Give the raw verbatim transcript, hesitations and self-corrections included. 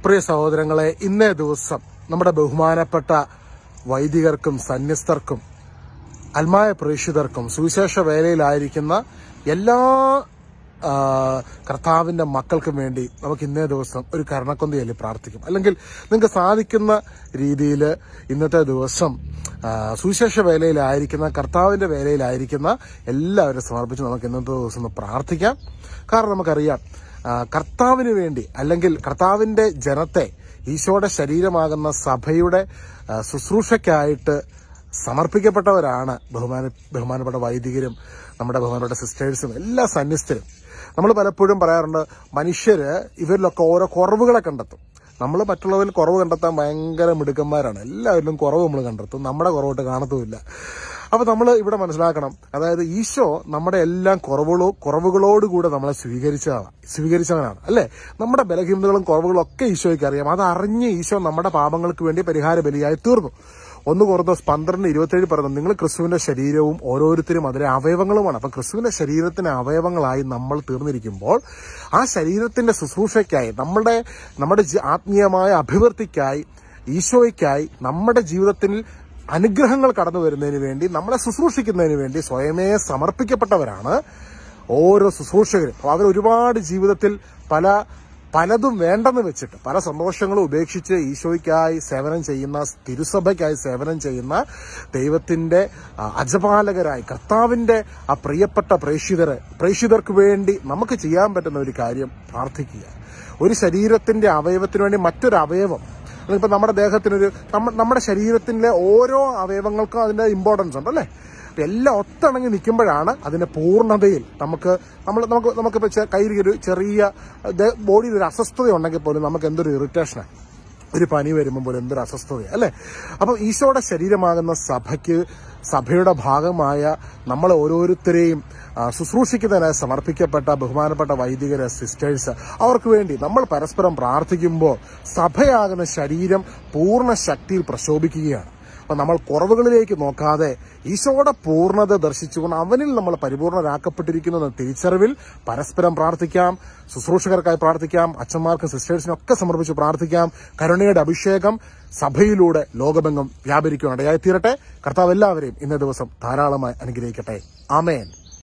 പ്രിയ സഹോദരങ്ങളെ, ഇന്നേ ദിവസം നമ്മുടെ ബഹുമാനപ്പെട്ട വൈദികർക്കും സന്യസ്തർക്കും അൽമായ പ്രേക്ഷിതർക്കും സുവിശേഷ വേലയിലായിരിക്കുന്ന എല്ലാ കർത്താവിന്റെ മക്കൾക്കും വേണ്ടി നമുക്ക് ഇന്നേ ദിവസം ഒരു കരുണക്കൊന്ത ചൊല്ലി പ്രാർത്ഥിക്കും. അല്ലെങ്കിൽ നിങ്ങൾക്ക് സാധിക്കുന്ന രീതിയിൽ ഇന്നത്തെ ദിവസം സുവിശേഷ വേലയിലായിരിക്കുന്ന കർത്താവിന്റെ വേലയിലായിരിക്കുന്ന എല്ലാവരും സമർപ്പിച്ച് നമുക്ക് ഇന്നത്തെ ദിവസം ഒന്ന് പ്രാർത്ഥിക്കാം. കാരണം നമുക്കറിയാം, കർത്താവിന് വേണ്ടി അല്ലെങ്കിൽ കർത്താവിന്റെ ജനത്തെ ഈശോയുടെ ശരീരമാകുന്ന സഭയുടെ ശുശ്രൂഷയ്ക്കായിട്ട് സമർപ്പിക്കപ്പെട്ടവരാണ് ബഹുമാന ബഹുമാനപ്പെട്ട വൈദികരും നമ്മുടെ ബഹുമാനപ്പെട്ട സിസ്റ്റേഴ്സും എല്ലാ സന്യസ്തരും. നമ്മൾ പലപ്പോഴും പറയാറുണ്ട്, മനുഷ്യര് ഇവരിലൊക്കെ ഓരോ കുറവുകളെ കണ്ടെത്തും. നമ്മൾ മറ്റുള്ളവരിൽ കുറവ് കണ്ടെത്താൻ ഭയങ്കര മിടുക്കന്മാരാണ്. എല്ലാവരിലും കുറവ് നമ്മൾ കണ്ടെത്തും, നമ്മുടെ കുറവോട്ട് കാണത്തുമില്ല. അപ്പൊ നമ്മൾ ഇവിടെ മനസ്സിലാക്കണം, അതായത് ഈശോ നമ്മുടെ എല്ലാം കുറവുകളോ കുറവുകളോടുകൂടെ നമ്മളെ സ്വീകരിച്ചതാണ് സ്വീകരിച്ചവനാണ് അല്ലെ. നമ്മുടെ ബലഹീനതകളും കുറവുകളും ഒക്കെ ഈശോയ്ക്ക് അറിയാം. അത് അറിഞ്ഞ് ഈശോ നമ്മുടെ പാപങ്ങൾക്ക് വേണ്ടി പരിഹാര ബലിയായി തീർന്നു. ഒന്ന് കൊറിന്തോസ് പന്ത്രണ്ട് ഇരുപത്തിയേഴ് പറഞ്ഞു, നിങ്ങൾ ക്രിസ്തുവിന്റെ ശരീരവും ഓരോരുത്തരും അതിലെ അവയവങ്ങളുമാണ്. അപ്പൊ ക്രിസ്തുവിന്റെ ശരീരത്തിന് അവയവങ്ങളായി നമ്മൾ തീർന്നിരിക്കുമ്പോൾ ആ ശരീരത്തിന്റെ ശുശ്രൂഷയ്ക്കായി, നമ്മുടെ നമ്മുടെ ആത്മീയമായ അഭിവൃദ്ധിക്കായി, ഈശോയ്ക്കായി, നമ്മുടെ ജീവിതത്തിൽ അനുഗ്രഹങ്ങൾ കടന്നു വരുന്നതിന് വേണ്ടി, നമ്മളെ ശുശ്രൂഷിക്കുന്നതിന് വേണ്ടി സ്വയമേ സമർപ്പിക്കപ്പെട്ടവരാണ് ഓരോ ശുശ്രൂഷകരും. അവർ ഒരുപാട് ജീവിതത്തിൽ പല പലതും വേണ്ടെന്ന് വെച്ചിട്ട് പല സന്തോഷങ്ങളും ഉപേക്ഷിച്ച് ഈശോയ്ക്കായി സേവനം ചെയ്യുന്ന, തിരുസഭയ്ക്കായി സേവനം ചെയ്യുന്ന ദൈവത്തിന്റെ അജപാലകരായി കർത്താവിന്റെ ആ പ്രിയപ്പെട്ട പ്രേക്ഷിതരെ പ്രേക്ഷിതർക്ക് വേണ്ടി നമുക്ക് ചെയ്യാൻ പറ്റുന്ന ഒരു കാര്യം പ്രാർത്ഥിക്കുക. ഒരു ശരീരത്തിന്റെ അവയവത്തിന് വേണ്ടി മറ്റൊരു അവയവം, ഇപ്പൊ നമ്മുടെ ദേഹത്തിനൊരു നമ്മുടെ ശരീരത്തിലെ ഓരോ അവയവങ്ങൾക്കും അതിന്റെ ഇമ്പോർട്ടൻസ് ഉണ്ട് അല്ലേ. എല്ലാം ഒത്തിണങ്ങി നിൽക്കുമ്പോഴാണ് അതിന്റെ പൂർണ്ണതയിൽ നമുക്ക് നമ്മൾ നമുക്ക് നമുക്കിപ്പോ കയ്യിൽ ഒരു ചെറിയ ബോഡിയിൽ ഒരു അസ്വസ്ഥത ഉണ്ടെങ്കിൽ പോലും നമുക്ക് എന്തൊരു ഇറിറ്റേഷനാണ്, ഒരു പനി വരുമ്പോൾ പോലും എന്തൊരു അസ്വസ്ഥതയാണ് അല്ലെ. അപ്പൊ ഈശോയുടെ ശരീരമാകുന്ന സഭയ്ക്ക്, സഭയുടെ ഭാഗമായ നമ്മളെ ഓരോരുത്തരെയും ശുശ്രൂഷിക്കുന്നതിനായി സമർപ്പിക്കപ്പെട്ട ബഹുമാനപ്പെട്ട വൈദികര്, സിസ്റ്റേഴ്സ്, അവർക്ക് വേണ്ടി നമ്മൾ പരസ്പരം പ്രാർത്ഥിക്കുമ്പോൾ സഭയാകുന്ന ശരീരം പൂർണ്ണ ശക്തിയിൽ പ്രശോഭിക്കുകയാണ്. അപ്പൊ നമ്മൾ കുറവുകളിലേക്ക് നോക്കാതെ ഈശോയുടെ പൂർണ്ണത ദർശിച്ചുകൊണ്ട് അവനിൽ നമ്മൾ പരിപൂർണരാക്കപ്പെട്ടിരിക്കുന്നു എന്ന തിരിച്ചറിവിൽ പരസ്പരം പ്രാർത്ഥിക്കാം. ശുശ്രൂഷകർക്കായി പ്രാർത്ഥിക്കാം. അച്ഛന്മാർക്കും സിസ്റ്റേഴ്സിനും ഒക്കെ സമർപ്പിച്ച് പ്രാർത്ഥിക്കാം. കരുണയുടെ അഭിഷേകം സഭയിലൂടെ ലോകമെങ്ങും വ്യാപരിക്കുവാനിടയായി തീരട്ടെ. കർത്താവ് എല്ലാവരെയും ഇന്നേ ദിവസം ധാരാളമായി അനുഗ്രഹിക്കട്ടെ. ആമേൻ.